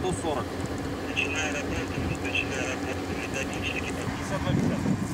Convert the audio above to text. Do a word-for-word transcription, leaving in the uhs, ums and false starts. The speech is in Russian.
сто сорок. Начиная работу, начиная работу, методичники. пятьдесят два пятьдесят.